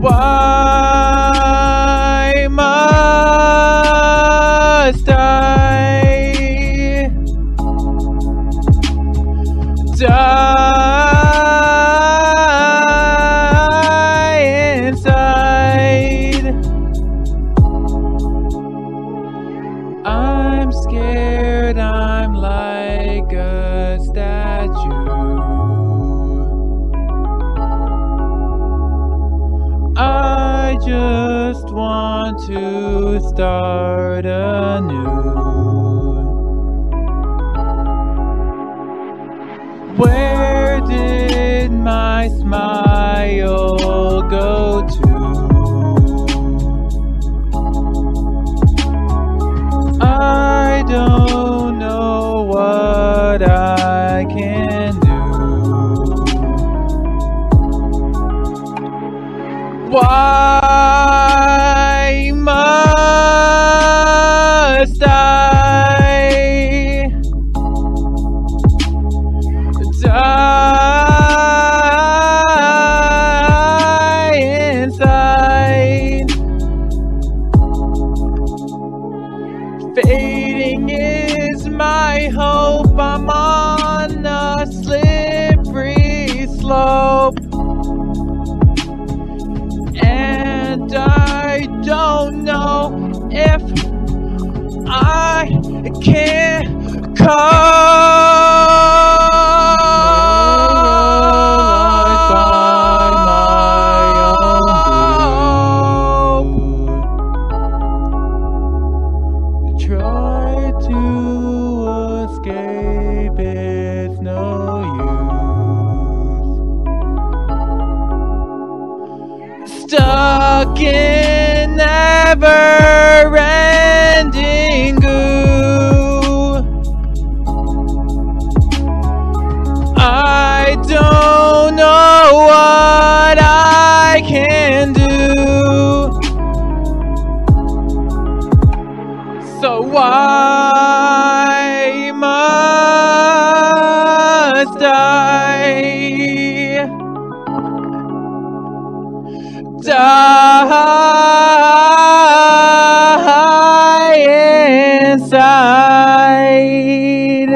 Why must I die inside? I'm scared, I'm like a statue. I just want to start anew. Where did my smile go to? I don't know what I can do. Why must I die inside? Fading is my hope. I'm on a slippery slope, and I don't know if I can try to escape, it's no use. Stuck in never-ending goo. I don't know what I can do. So why must I die inside?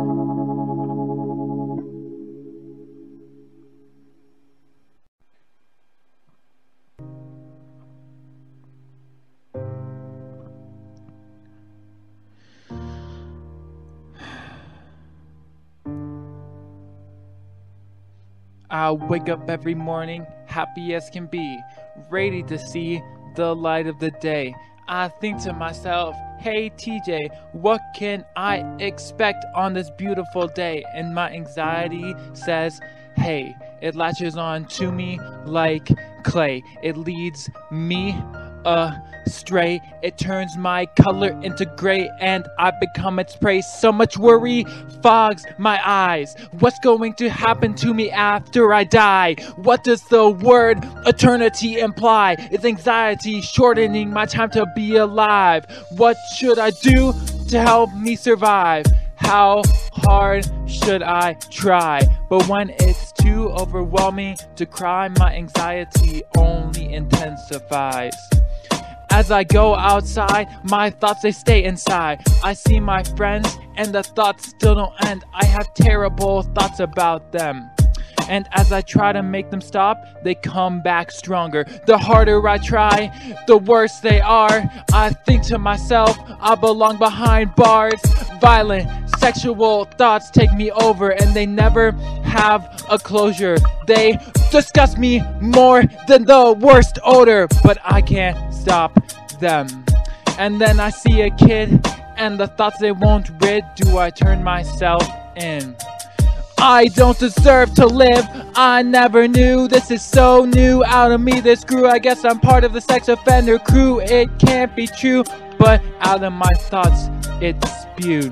I wake up every morning, happy as can be, ready to see the light of the day. I think to myself, hey TJ, what can I expect on this beautiful day? And my anxiety says, hey, it latches on to me like clay. It leads me astray. It turns my color into gray, and I become its prey. So much worry fogs my eyes. What's going to happen to me after I die? What does the word eternity imply? Is anxiety shortening my time to be alive? What should I do to help me survive? How hard should I try? But when it's too overwhelming to cry, my anxiety only intensifies. As I go outside, my thoughts, they stay inside. I see my friends, and the thoughts still don't end. I have terrible thoughts about them. And as I try to make them stop, they come back stronger. The harder I try, the worse they are. I think to myself, I belong behind bars. Violent, sexual thoughts take me over, and they never have a closure. They disgust me more than the worst odor, but I can't stop them. And then I see a kid, and the thoughts they won't rid. Do I turn myself in? I don't deserve to live, I never knew. This is so new, out of me this grew. I guess I'm part of the sex offender crew. It can't be true, but out of my thoughts it spewed.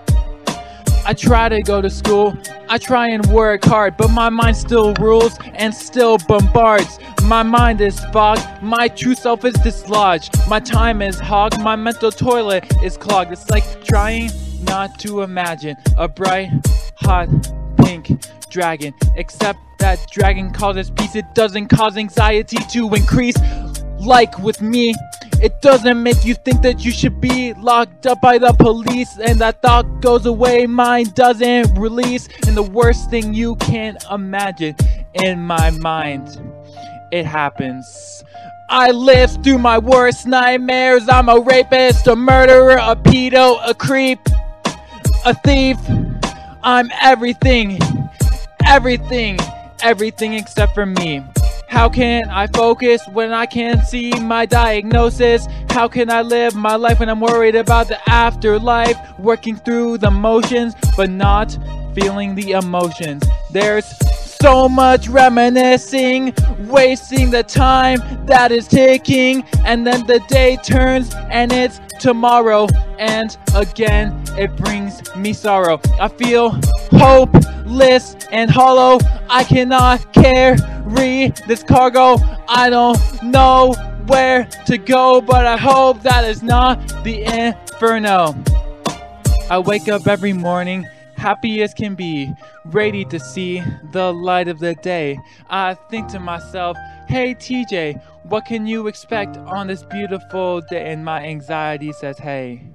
I try to go to school, I try and work hard, but my mind still rules and still bombards. My mind is fogged, my true self is dislodged. My time is hogged, my mental toilet is clogged. It's like trying not to imagine a bright, hot, pink dragon. Except that dragon causes peace, it doesn't cause anxiety to increase. Like with me, it doesn't make you think that you should be locked up by the police, and that thought goes away, mine doesn't release. And the worst thing you can imagine, in my mind, it happens. I live through my worst nightmares. I'm a rapist, a murderer, a pedo, a creep, a thief. I'm everything, everything, everything except for me. How can I focus when I can't see my diagnosis? How can I live my life when I'm worried about the afterlife? Working through the motions, but not feeling the emotions. There's so much reminiscing, wasting the time that is ticking, and then the day turns and it's tomorrow, and again it brings me sorrow. I feel hopeless and hollow. I cannot carry this cargo. I don't know where to go, but I hope that is not the inferno. I wake up every morning happy as can be, ready to see the light of the day. I think to myself, hey TJ, what can you expect on this beautiful day? And my anxiety says, hey.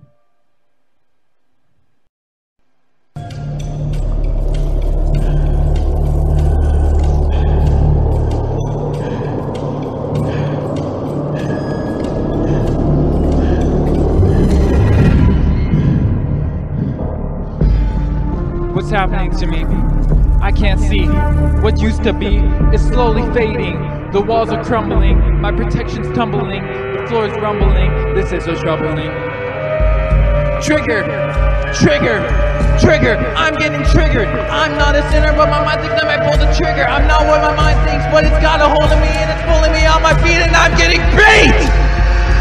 What's happening to me? I can't see. What used to be is slowly fading. The walls are crumbling, my protection's tumbling, the floor is rumbling. This is so troubling. Trigger! Trigger! Trigger! I'm getting triggered. I'm not a sinner, but my mind thinks I might pull the trigger. I'm not what my mind thinks, but it's got a hold of me and it's pulling me on my feet and I'm getting beat!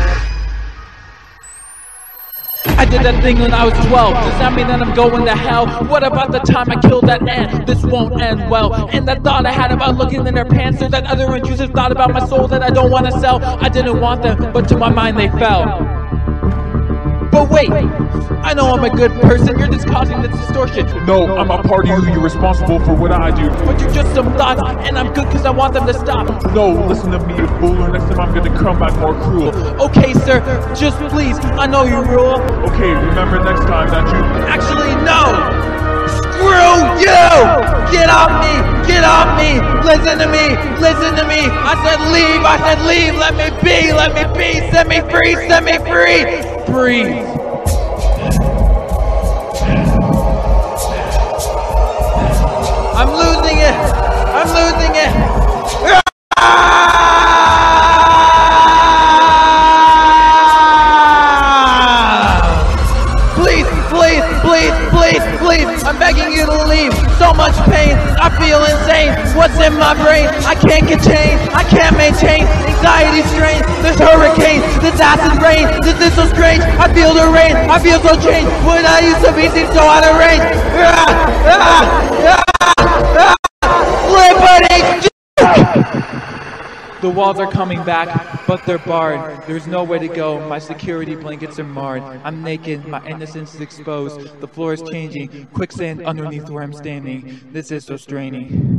I did that thing when I was 12. Does that mean that I'm going to hell? What about the time I killed that ant? This won't end well. And that thought I had about looking in their pants, there's that other intrusive thought about my soul that I don't want to sell. I didn't want them, but to my mind they fell. But wait, I know I'm a good person, you're just causing this distortion. No, I'm a part of you, you're responsible for what I do. But you're just some thoughts, and I'm good cause I want them to stop. No, listen to me, you fool, or next time I'm gonna come back more cruel. Okay sir, just please, I know you rule. Okay, remember next time that you... Actually, no! Screw you! Get off me! Get off me! Listen to me! Listen to me! I said leave! I said leave! Let me be! Let me be! Set me free! Set me free! Breathe! I'm losing it! I'm losing it! Please, please, please, please, please! I'm begging you to leave! So much pain! I feel insane! What's in my brain? I can't contain! I can't maintain! Anxiety strain! There's hurricanes! This acid rain! This is so strange! I feel the rain! I feel so changed! When I used to be seemed so out of range! The walls are coming back, but they're barred. There's no way to go, my security blankets are marred. I'm naked, my innocence is exposed. The floor is changing, quicksand underneath where I'm standing. This is so straining.